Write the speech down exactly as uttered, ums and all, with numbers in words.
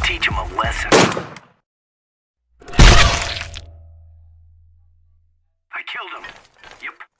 teach him a lesson. I killed him. Yep.